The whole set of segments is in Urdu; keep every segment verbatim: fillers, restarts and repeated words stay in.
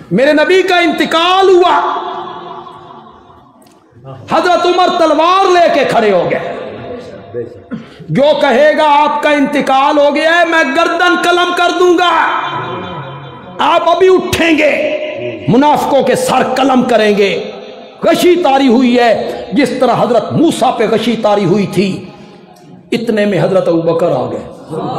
میرے نبی کا انتقال ہوا، حضرت عمر تلوار لے کے کھڑے ہو گئے، جو کہے گا آپ کا انتقال ہو گیا ہے میں گردن قلم کر دوں گا، آپ ابھی اٹھیں گے، منافقوں کے سر قلم کریں گے۔ غشی طاری ہوئی ہے جس طرح حضرت موسیٰ پہ غشی طاری ہوئی تھی، اتنے میں حضرت ابوبکر آ گئے،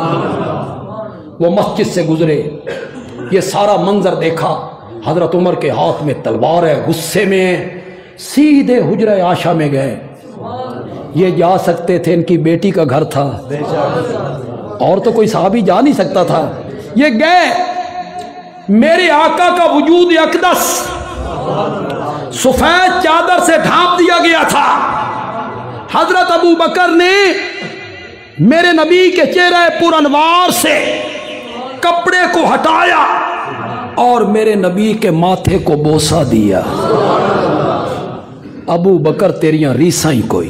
وہ مسجد سے گزرے، یہ سارا منظر دیکھا، حضرت عمر کے ہاتھ میں تلوار ہے، غصے میں سیدھے حجرہ عائشہ میں گئے، یہ جا سکتے تھے، ان کی بیٹی کا گھر تھا، اور تو کوئی صحابی جا نہیں سکتا تھا، یہ گئے، میرے آقا کا وجود اقدس سفید چادر سے ڈھانپ دیا گیا تھا، حضرت ابو بکر نے میرے نبی کے چہرے پر انوار سے کپڑے کو ہٹایا اور میرے نبی کے ماتھے کو بوسہ دیا۔ ابو بکر تیریاں ریساں ہی کوئی،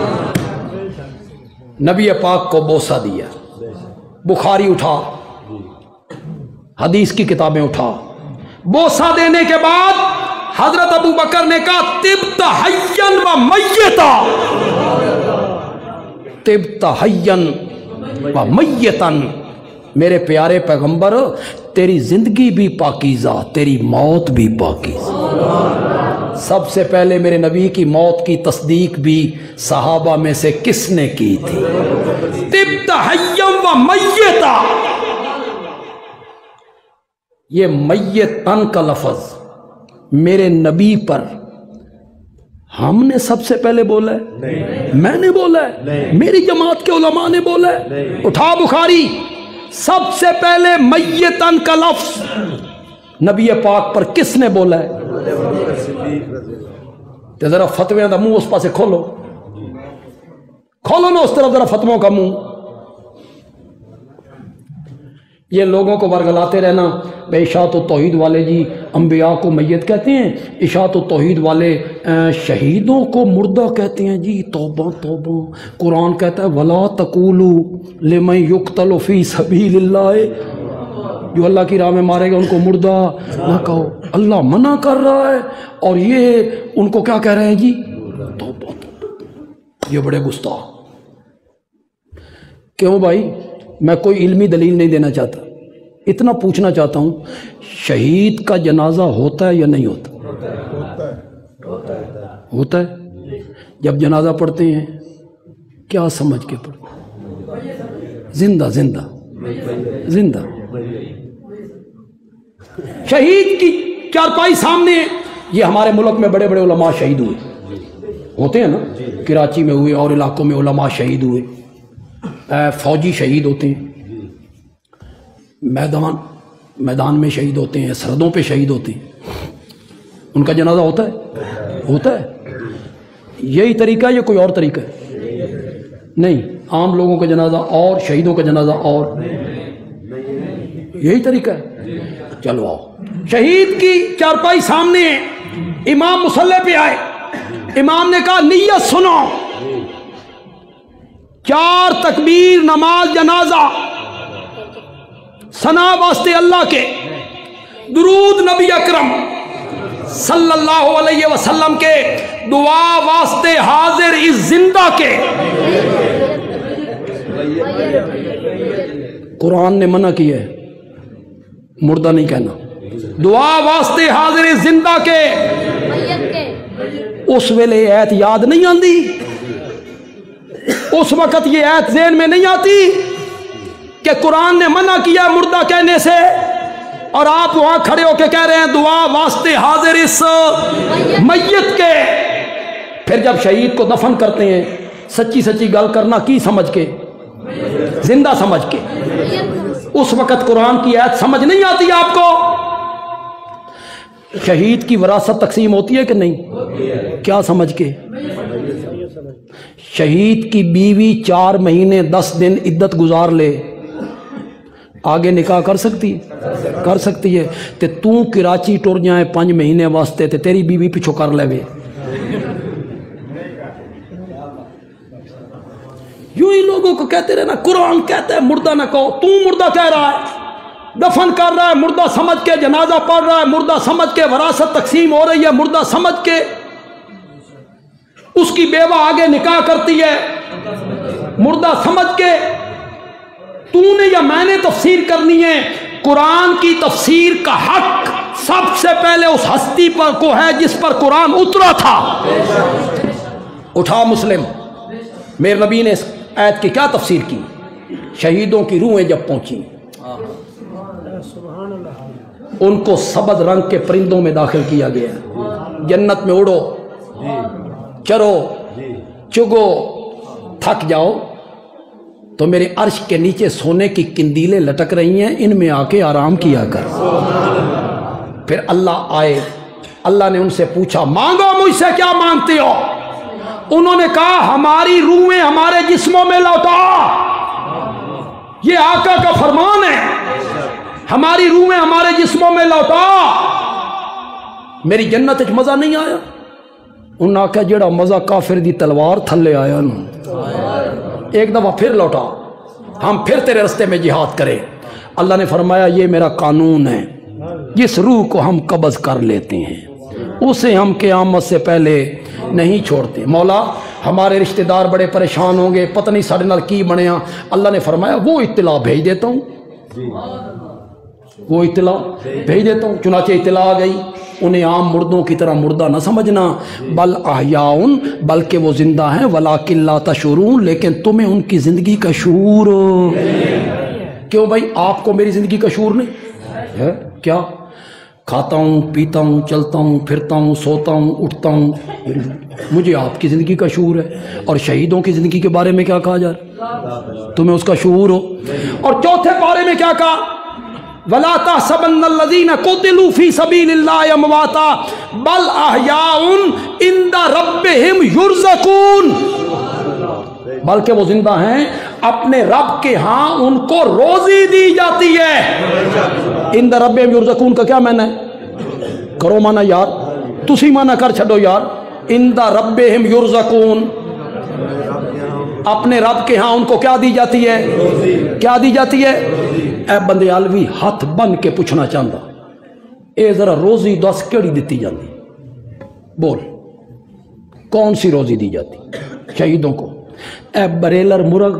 نبی پاک کو بوسہ دیا۔ بخاری اٹھا، حدیث کی کتابیں اٹھا، بوسہ دینے کے بعد حضرت ابو بکر نے کہا طبت حیا و میتا، طبت حیا و میتا، میرے پیارے پیغمبر تیری زندگی بھی پاکیزہ، تیری موت بھی پاکیزہ۔ سب سے پہلے میرے نبی کی موت کی تصدیق بھی صحابہ میں سے کس نے کی تھی؟ طبت حیا و میتا، یہ میتن کا لفظ میرے نبی پر ہم نے سب سے پہلے بولا ہے؟ میں نے بولا ہے؟ میری جماعت کے علماء نے بولا ہے؟ اٹھا بخاری، سب سے پہلے میتن کا لفظ نبی پاک پر کس نے بولا ہے؟ تو ذرا فتویاں دا منہ اس پاسے کھولو، کھولو نا اس طرف ذرا فتووں کا منہ۔ یہ لوگوں کو ورگلاتے رہنا، بے اشاعت و توحید والے جی انبیاء کو میت کہتے ہیں، اشاعت و توحید والے شہیدوں کو مردہ کہتے ہیں، جی توبہ توبہ۔ قرآن کہتا ہے وَلَا تَقُولُوا لِمَنْ يُقْتَلُ فِي سَبِيلِ اللَّهِ، جو اللہ کی راہ میں مارے گا ان کو مردہ نہ کہو، اللہ منع کر رہا ہے، اور یہ ان کو کیا کہہ رہے ہیں جی؟ توبہ توبہ۔ یہ بڑے گستاخ۔ کیوں بھائی؟ میں کوئی علمی دلیل نہیں دینا چاہتا، اتنا پوچھنا چاہتا ہوں، شہید کا جنازہ ہوتا ہے یا نہیں ہوتا؟ ہوتا ہے۔ جب جنازہ پڑھتے ہیں کیا سمجھ کے پڑھتے ہیں؟ زندہ زندہ زندہ۔ شہید کی چارپائی سامنے، یہ ہمارے ملک میں بڑے بڑے علماء شہید ہوئے ہوتے ہیں نا، کراچی میں ہوئے اور علاقوں میں علماء شہید ہوئے، فوجی شہید ہوتے ہیں، میدان میدان میں شہید ہوتے ہیں، سرحدوں پہ شہید ہوتے ہیں، ان کا جنازہ ہوتا ہے؟ ہوتا ہے۔ یہی طریقہ ہے یا کوئی اور طریقہ ہے؟ نہیں، عام لوگوں کا جنازہ اور شہیدوں کا جنازہ اور، یہی طریقہ ہے۔ چلو آؤ، شہید کی چارپائی سامنے، امام مصلی پہ آئے، امام نے کہا نیت سنو، چار تکبیر نماز جنازہ، ثنا واسطے اللہ کے، درود نبی اکرم صلی اللہ علیہ وسلم کے، دعا واسطے حاضر اس زندہ کے۔ قرآن نے منع کیا ہے مردہ نہیں کہنا، دعا واسطے حاضر اس زندہ کے۔ اس ویلے ایت یاد نہیں آتی، اس وقت یہ ایت ذہن میں نہیں آتی کہ قرآن نے منع کیا مردہ کہنے سے، اور آپ وہاں کھڑے ہو کے کہہ رہے ہیں دعا واسطے حاضر اس میت کے۔ پھر جب شہید کو دفن کرتے ہیں، سچی سچی گل کرنا کی سمجھ کے؟ زندہ سمجھ کے۔ اس وقت قرآن کی آیت سمجھ نہیں آتی آپ کو؟ شہید کی وراثت تقسیم ہوتی ہے کہ نہیں؟ کیا سمجھ کے؟ شہید کی بیوی چار مہینے دس دن عدت گزار لے، آگے نکاح کر سکتی ہے؟ کر سکتی ہے۔ تے تو کراچی ٹر جائیں پانچ مہینے واسطے تے تیری بیوی پیچھو کر لے وے۔ یوں ہی لوگوں کو کہتے رہنا قرآن کہتا ہے مردہ نہ کہو، تو مردہ کہہ رہا ہے، दफन कर रहा है, मुर्दा समझ के जनाजा पढ़ रहा है, मुर्दा समझ के वरासत तकसीम हो रही है, मुर्दा समझ के उसकी बेवा आगे निकाह करती है, मुर्दा समझ के तूने या मैंने तफसीर करनी है। कुरान की तफसीर का हक सबसे पहले उस हस्ती पर को है जिस पर कुरान उतरा था। उठा मुस्लिम, मेरे नबी ने इस आयत की क्या तफसीर की? शहीदों की रूहें जब पहुंची, उनको सबज रंग के परिंदों में दाखिल किया गया। जन्नत में उड़ो, चरो, चुगो, थक जाओ तो मेरे अर्श के नीचे सोने की किंदीलें लटक रही हैं, इनमें आके आराम किया कर। फिर अल्लाह आए, अल्लाह ने उनसे पूछा मांगो मुझसे क्या मांगते हो? उन्होंने कहा हमारी रूहें हमारे जिस्मों में लौटा। ये आका का फरमान है, हमारी रूहें हमारे जिस्मों में लौटा। मेरी जन्नत च मजा नहीं आया? उन्हें आख्या जेड़ा मजा काफिर दी तलवार थले आया ना, एक दफा फिर लौटा, हम फिर तेरे रास्ते में जिहाद करें। अल्लाह ने फरमाया ये मेरा कानून है, जिस रूह को हम कब्ज कर लेते हैं उसे हम क़यामत से पहले नहीं छोड़ते। मौला हमारे रिश्तेदार बड़े परेशान होंगे, पता नहीं साढ़े नाल की बनया। अल्लाह ने फरमाया वो इत्तला भेज देता हूँ, वो इत्तला भेज देता हूँ। चुनाचे इत्तला आ गई। उन्हें आम मुर्दों की तरह मुर्दा न समझना, बल अहयाउन, बल्कि वो जिंदा हैं, वलाकिन ला तशऊरून, लेकिन तुम्हें उनकी जिंदगी का शऊर। क्यों भाई, आपको मेरी जिंदगी का शऊर नहीं है क्या? खाता हूँ, पीता हूँ, चलता हूँ, फिरता हूँ, सोता हूँ, उठता हूँ, मुझे आपकी ज़िंदगी का शऊर है। और शहीदों की ज़िंदगी के बारे में क्या कहा जा रहा? तुम्हें उसका शऊर हो। और चौथे बारे में क्या कहा? वला तहसबन्नल्लज़ीना कुतिलू फी सबीलिल्लाहि अमवाता बल अहयाउन इंदा रब्बिहिम युरज़कून, बल्कि वो जिंदा हैं, अपने रब के यहाँ उनको रोजी दी जाती है। इंदा रब्बिहिम युरज़कून का क्या माना है? करो माना यार, तुसी माना कर छड़ो यार। इंदा रब्बिहिम युरज़कून, अपने रब के यहाँ उनको क्या दी जाती है? क्या दी जाती है? ए बंदे आलवी हाथ बन के पूछना चाहता, ए जरा रोजी दस केड़ी दी जाती? बोल, कौन सी रोजी दी जाती शहीदों को? ए बरेलर मुर्ग,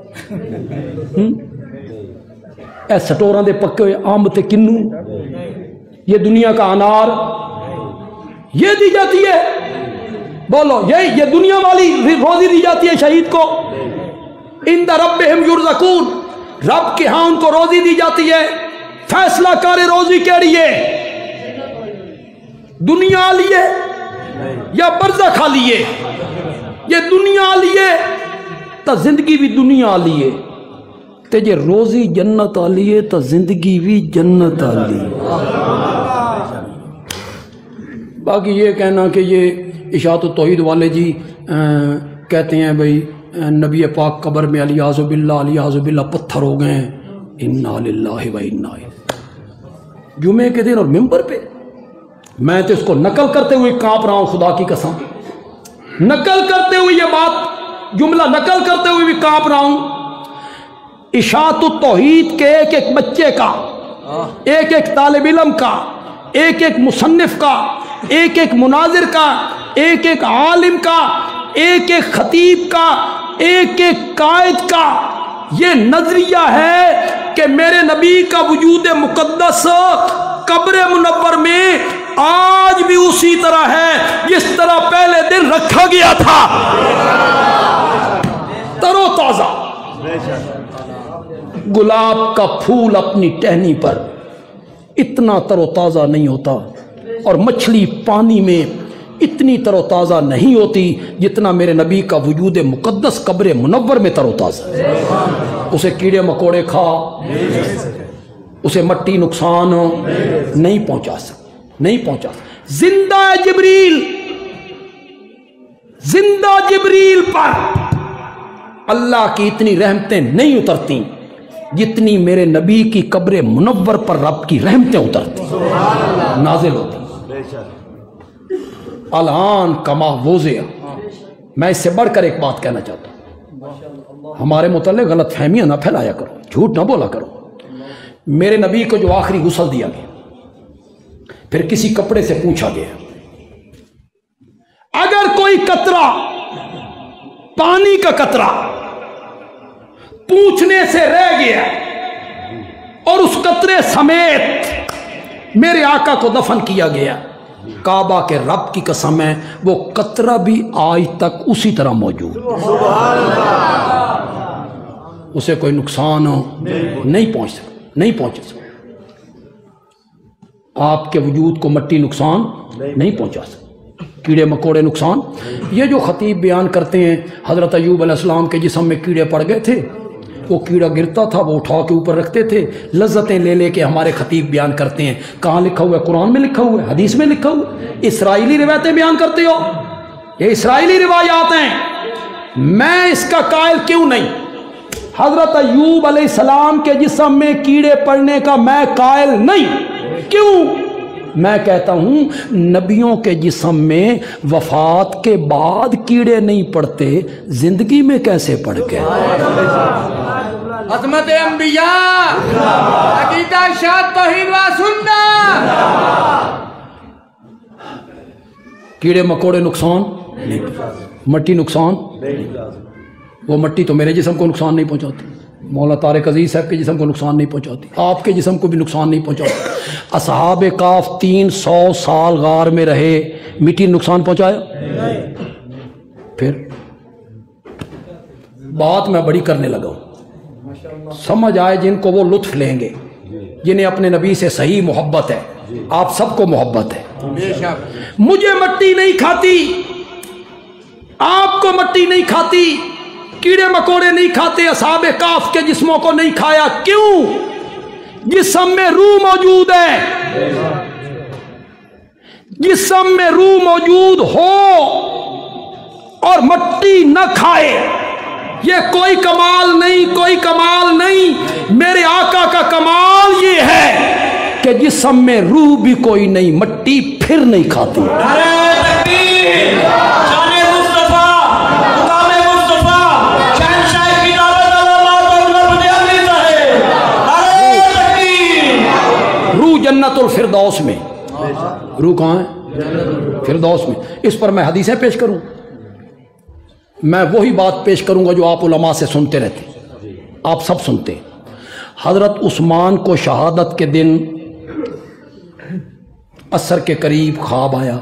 ए सटोरा दे पक्के हुए अंब ते किन्नू, ये दुनिया का अनार, ये दी जाती है? बोलो, ये ये दुनिया वाली रोजी दी जाती है शहीद को? इंदा रब्बिहिम युरज़कून, रब के यहां उनको रोजी दी जाती है। फैसला करे रोजी केड़ी है? दुनिया लिए या बरज़ख लिए? ये दुनिया लिए तो जिंदगी भी दुनिया लिए, ते जे रोजी जन्नत आली है तो जिंदगी भी जन्नत आली। बाकी ये कहना कि ये इशाअत तौहीद वाले जी आ, कहते हैं भाई नबी पाक कब्र में अलियाज़ु बिल्लाह अलियाज़ु बिल्लाह पत्थर हो गए हैं, इन्ना लिल्लाहि व इन्ना इलैहि। जुमे के दिन और मिंबर पे मैं तो इसको नकल करते हुए कांप रहा हूँ, खुदा की कसम, नकल करते हुए ये बात जुमला नकल करते हुए भी कांप रहा हूँ। इशाअत तौहीद के एक एक बच्चे का, एक एक तालिब इल्म का, एक एक मुसन्निफ का, एक एक मुनाजिर का, एक एक आलिम का, एक एक खतीब का, एक एक कायद का ये नजरिया है कि मेरे नबी का वजूद मुकद्दस कब्र मुनव्वर में आज भी उसी तरह है जिस तरह पहले दिन रखा गया था, तरो ताजा। गुलाब का फूल अपनी टहनी पर इतना तरोताज़ा नहीं होता, और मछली पानी में इतनी तरोताज़ा नहीं होती जितना मेरे नबी का वजूद मुकद्दस कब्र मुनव्वर में तरोताज़ा। उसे कीड़े मकोड़े खा, उसे मट्टी नुकसान नहीं पहुंचा सक नहीं पहुंचा सक जिंदा जिब्रील, जिंदा जिब्रील पर अल्लाह की इतनी रहमतें नहीं उतरती जितनी मेरे नबी की कब्र मुनव्वर पर रब की रहमतें उतरती नाजिल होती। अलान कमा वोज़िया। मैं इससे बढ़कर एक बात कहना चाहता हूं, हमारे मुतल्लिक़ गलत फहमियां ना फैलाया करो, झूठ ना बोला करो। میرے نبی کو جو آخری غسل دیا گیا، پھر کسی کپڑے سے پوچھا گیا اگر کوئی قطرہ، پانی کا قطرہ پوچھنے سے رہ گیا اور اس قطرے سمیت میرے آقا کو دفن کیا گیا، کعبہ کے رب کی قسم ہے وہ قطرہ بھی آج تک اسی طرح موجود، اسے کوئی نقصان نہیں پہنچ سکتا، نہیں پہنچ سکتا۔ آپ کے وجود کو مٹی نقصان نہیں پہنچا سکتا، کیڑے مکوڑے نقصان۔ یہ جو خطیب بیان کرتے ہیں حضرت ایوب علیہ السلام کے جسم میں کیڑے پڑ گئے تھے، وہ کیڑا گرتا تھا وہ اٹھا کے اوپر رکھتے تھے، لذتیں لے لے کے ہمارے خطیب بیان کرتے ہیں۔ کہاں لکھا ہوا ہے؟ قرآن میں لکھا ہوا ہے، حدیث میں لکھا ہوا ہے، اسرائیلی روایتیں بیان کرتے ہو، یہ اسرائیلی روایات ہیں، میں اس کا قائل کیوں نہیں؟ حضرت ایوب علیہ السلام کے جسم میں کیڑے پڑنے کا میں قائل نہیں، کیوں؟ میں کہتا ہوں نبیوں کے جسم میں وفات کے بعد کیڑے نہیں پڑتے، زندگی میں کیسے پڑ گئے؟ عظمت انبیاء، عقیدہ ارشاد توحید و سنت۔ کیڑے مکوڑے نقصان نہیں، مٹی نقصان، وہ مٹی تو میرے جسم کو نقصان نہیں پہنچاتی، مولا طارق عزیز صاحب کے جسم کو نقصان نہیں پہنچاتی، آپ کے جسم کو بھی نقصان نہیں پہنچاتی۔ اصحاب کاف تین سو سال غار میں رہے، مٹی نقصان پہنچایا؟ پھر بات میں بڑی کرنے لگا ہوں، سمجھ آئے جن کو وہ لطف لیں گے، جنہیں اپنے نبی سے صحیح محبت ہے، آپ سب کو محبت ہے۔ مجھے مٹی نہیں کھاتی، آپ کو مٹی نہیں کھاتی، کیڑے مکوڑے نہیں کھاتے، اصحاب کاف کے جسموں کو نہیں کھایا، کیوں؟ جسم میں روح موجود ہے، جسم میں روح موجود ہو اور مٹی نہ کھائے، یہ کوئی کمال نہیں، کوئی کمال نہیں۔ میرے آقا کا کمال یہ ہے کہ جسم میں روح بھی کوئی نہیں، مٹی پھر نہیں کھاتی۔ جنت الفردوس میں، روح کہاں ہے؟ فردوس میں۔ اس پر میں حدیثیں پیش کروں، میں وہی بات پیش کروں گا جو آپ علماء سے سنتے رہتے، آپ سب سنتے۔ حضرت عثمان کو شہادت کے دن عصر کے قریب خواب آیا،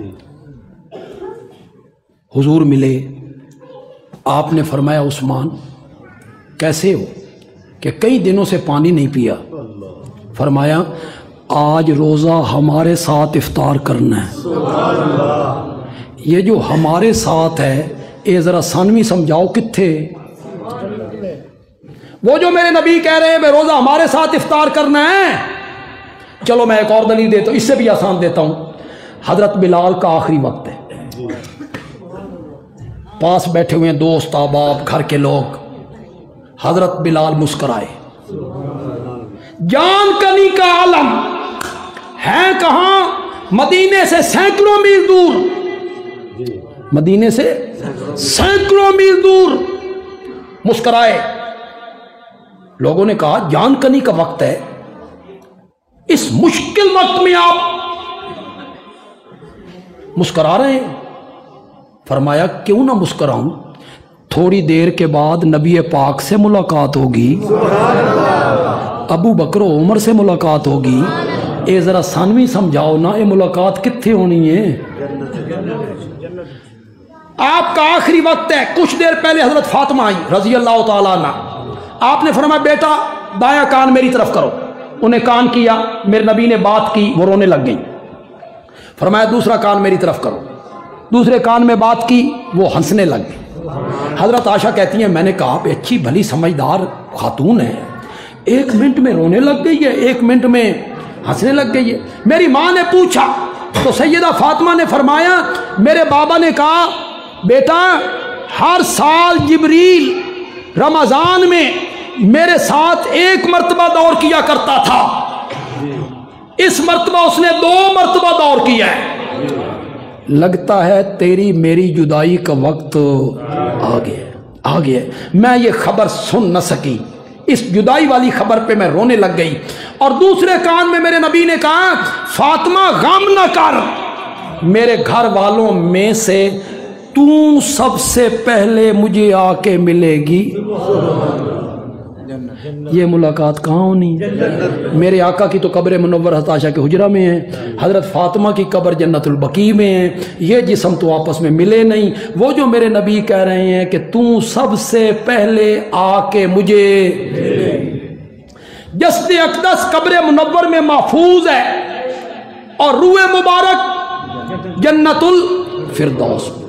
حضور ملے، آپ نے فرمایا عثمان کیسے ہو؟ کہ کئی دنوں سے پانی نہیں پیا۔ فرمایا آج روزہ ہمارے ساتھ افطار کرنا ہے۔ یہ جو ہمارے ساتھ ہے یہ ذرا ثانوی سمجھاؤ کتھے؟ وہ جو میرے نبی کہہ رہے ہیں بے روزہ ہمارے ساتھ افطار کرنا ہے، چلو میں ایک اور دلیل دیتا ہوں، اس سے بھی آسان دیتا ہوں۔ حضرت بلال کا آخری وقت ہے، پاس بیٹھے ہوئے ہیں دوست احباب گھر کے لوگ، حضرت بلال مسکرائے، جان کنی کا عالم ہے کہاں؟ مدینے سے سینکڑوں میل دور، مدینے سے سینکڑوں میل دور مسکرائے۔ لوگوں نے کہا جان کنی کا وقت ہے، اس مشکل وقت میں آپ مسکرا رہے ہیں؟ فرمایا کیوں نہ مسکراؤں، تھوڑی دیر کے بعد نبی پاک سے ملاقات ہوگی، ابو بکر و عمر سے ملاقات ہوگی، اے ذرا ثانوی سمجھاؤ نا، یہ ملاقات کتنے ہونی ہے؟ آپ کا آخری وقت ہے۔ کچھ دیر پہلے حضرت فاطمہ آئی رضی اللہ تعالیٰ عنہ، آپ نے فرمایا بیٹا دایاں کان میری طرف کرو، انہیں کان کیا، میرے نبی نے بات کی، وہ رونے لگ گئی۔ فرمایا دوسرا کان میری طرف کرو، دوسرے کان میں بات کی، وہ ہنسنے لگ گئی۔ حضرت عائشہ کہتی ہیں میں نے کہا اچھی بھلی سمجھدار خاتون ہے، ایک منٹ میں رونے لگ گئی ہے، ایک منٹ میں ہنسنے لگ گئی ہے۔ میری ماں نے پوچھا تو سیدہ فاطمہ نے فرمایا میرے بابا نے کہا بیٹا ہر سال جبریل رمضان میں میرے ساتھ ایک مرتبہ دور کیا کرتا تھا، اس مرتبہ اس نے دو مرتبہ دور کیا ہے، لگتا ہے تیری میری جدائی کا وقت آ گیا آ گیا میں یہ خبر سن نہ سکی، اس جدائی والی خبر پہ میں رونے لگ گئی، اور دوسرے کان میں میرے نبی نے کہا فاطمہ غم نہ کر، میرے گھر والوں میں سے تو سب سے پہلے مجھے آ کے ملے گی۔ یہ ملاقات کہاں ہونی؟ میرے آقا کی تو قبر منور حضرت عائشہ کے حجرہ میں ہے، حضرت فاطمہ کی قبر جنت البقیع میں ہے، یہ جسم تو آپس میں ملے نہیں۔ وہ جو میرے نبی کہہ رہے ہیں کہ تو سب سے پہلے آ کے مجھے، جسد اقدس قبر منور میں محفوظ ہے اور روح مبارک جنت الفردوس۔